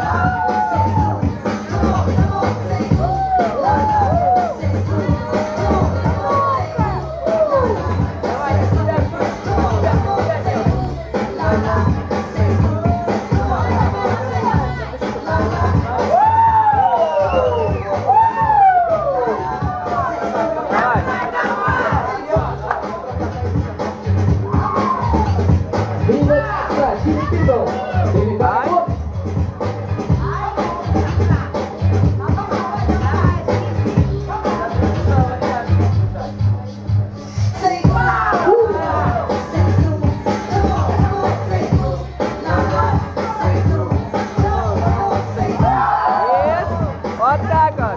Вот так вот.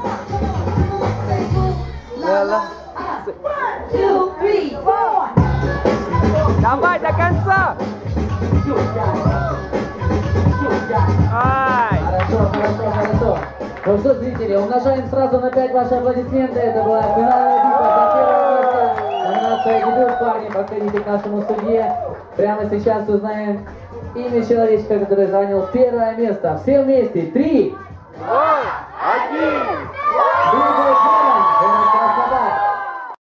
Давай до конца. Ай. Хорошо. Ну что, зрители, умножаем сразу на 5 ваши аплодисменты. Это была финальная битва за первое место. Номинация «Дебют», парни, подходите к нашему судье. Прямо сейчас узнаем имя человечка, который занял первое место. Все вместе. 3, 2, 1.